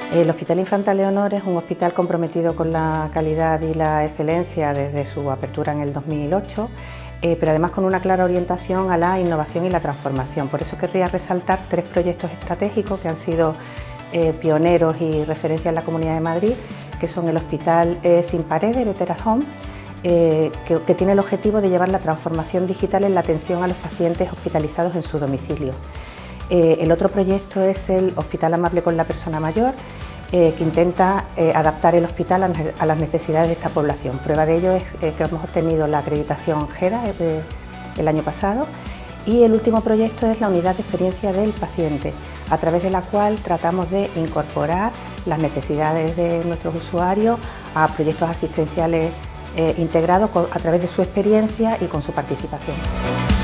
El Hospital Infanta Leonor es un hospital comprometido con la calidad y la excelencia desde su apertura en el 2008, pero además con una clara orientación a la innovación y la transformación. Por eso querría resaltar 3 proyectos estratégicos que han sido pioneros y referencia en la Comunidad de Madrid, que son el Hospital Sin Paredes, Better at Home, que tiene el objetivo de llevar la transformación digital en la atención a los pacientes hospitalizados en su domicilio. El otro proyecto es el Hospital Amable con la Persona Mayor, que intenta adaptar el hospital a las necesidades de esta población. Prueba de ello es que hemos obtenido la acreditación GERA el año pasado, y el último proyecto es la Unidad de Experiencia del Paciente, a través de la cual tratamos de incorporar las necesidades de nuestros usuarios a proyectos asistenciales integrados a través de su experiencia y con su participación.